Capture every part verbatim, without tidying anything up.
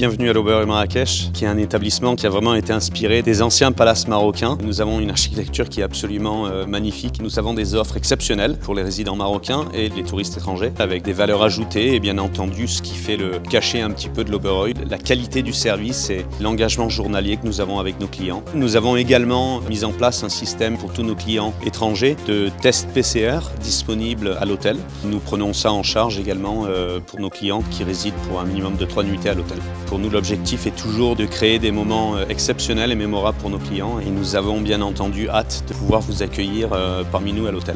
Bienvenue à l'Auberge Marrakech, qui est un établissement qui a vraiment été inspiré des anciens palaces marocains. Nous avons une architecture qui est absolument euh, magnifique. Nous avons des offres exceptionnelles pour les résidents marocains et les touristes étrangers, avec des valeurs ajoutées et bien entendu ce qui fait le cachet un petit peu de l'Oberoi, la qualité du service et l'engagement journalier que nous avons avec nos clients. Nous avons également mis en place un système pour tous nos clients étrangers de tests P C R disponibles à l'hôtel. Nous prenons ça en charge également euh, pour nos clients qui résident pour un minimum de trois nuitées à l'hôtel. Pour nous, l'objectif est toujours de créer des moments exceptionnels et mémorables pour nos clients et nous avons bien entendu hâte de pouvoir vous accueillir euh, parmi nous à l'hôtel.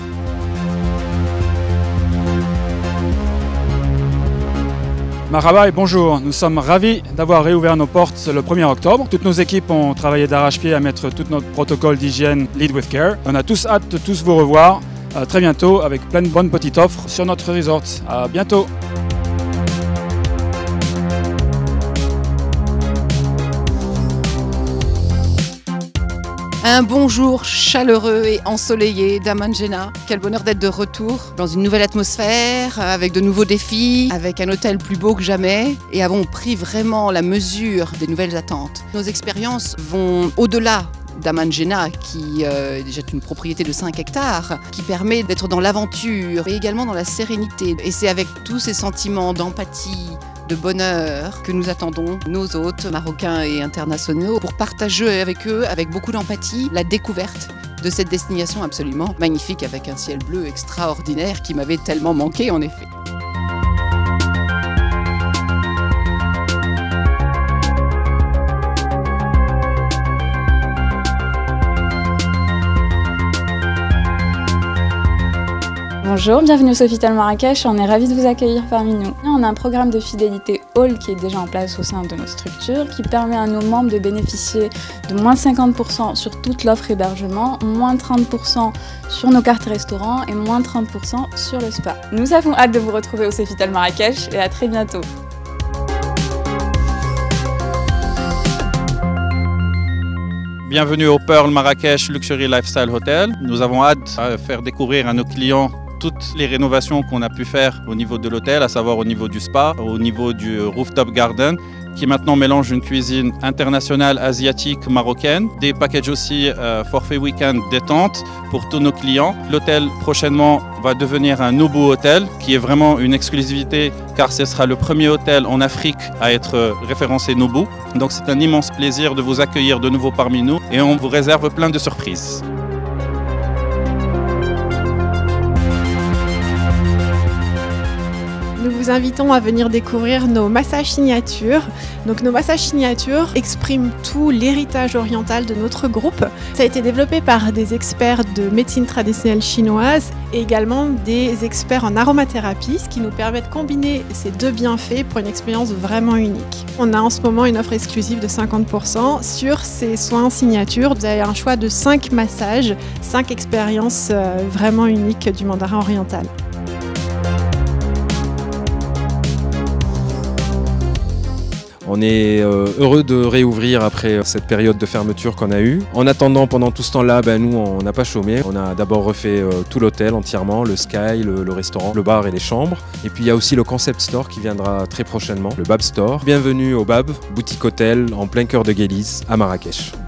Marhaba et bonjour, nous sommes ravis d'avoir réouvert nos portes le premier octobre. Toutes nos équipes ont travaillé d'arrache-pied à mettre tout notre protocole d'hygiène Lead with Care. On a tous hâte de tous vous revoir euh, très bientôt avec plein de bonnes petites offres sur notre resort. À bientôt. Un bonjour chaleureux et ensoleillé d'Aman Gena. Quel bonheur d'être de retour dans une nouvelle atmosphère, avec de nouveaux défis, avec un hôtel plus beau que jamais et avons pris vraiment la mesure des nouvelles attentes. Nos expériences vont au-delà d'Aman Gena, qui euh, est déjà une propriété de cinq hectares, qui permet d'être dans l'aventure et également dans la sérénité. Et c'est avec tous ces sentiments d'empathie, de bonheur que nous attendons nos hôtes marocains et internationaux pour partager avec eux, avec beaucoup d'empathie, la découverte de cette destination absolument magnifique avec un ciel bleu extraordinaire qui m'avait tellement manqué en effet. Bonjour, bienvenue au Sofitel Marrakech, on est ravis de vous accueillir parmi nous. On a un programme de fidélité All qui est déjà en place au sein de notre structure, qui permet à nos membres de bénéficier de moins cinquante pour cent sur toute l'offre hébergement, moins trente pour cent sur nos cartes restaurants et moins trente pour cent sur le spa. Nous avons hâte de vous retrouver au Sofitel Marrakech et à très bientôt. Bienvenue au Pearl Marrakech Luxury Lifestyle Hotel. Nous avons hâte de faire découvrir à nos clients toutes les rénovations qu'on a pu faire au niveau de l'hôtel, à savoir au niveau du spa, au niveau du rooftop garden, qui maintenant mélange une cuisine internationale, asiatique, marocaine. Des packages aussi euh, forfait week-end détente pour tous nos clients. L'hôtel prochainement va devenir un Nobu Hotel, qui est vraiment une exclusivité car ce sera le premier hôtel en Afrique à être référencé Nobu. Donc c'est un immense plaisir de vous accueillir de nouveau parmi nous et on vous réserve plein de surprises. Nous vous invitons à venir découvrir nos massages signatures. Donc nos massages signatures expriment tout l'héritage oriental de notre groupe. Ça a été développé par des experts de médecine traditionnelle chinoise et également des experts en aromathérapie, ce qui nous permet de combiner ces deux bienfaits pour une expérience vraiment unique. On a en ce moment une offre exclusive de cinquante pour cent sur ces soins signatures. Vous avez un choix de cinq massages, cinq expériences vraiment uniques du mandarin oriental. On est heureux de réouvrir après cette période de fermeture qu'on a eue. En attendant, pendant tout ce temps-là, ben, nous, on n'a pas chômé. On a d'abord refait tout l'hôtel entièrement, le sky, le, le restaurant, le bar et les chambres. Et puis il y a aussi le concept store qui viendra très prochainement, le Bab Store. Bienvenue au Bab, boutique hôtel en plein cœur de Guéliz à Marrakech.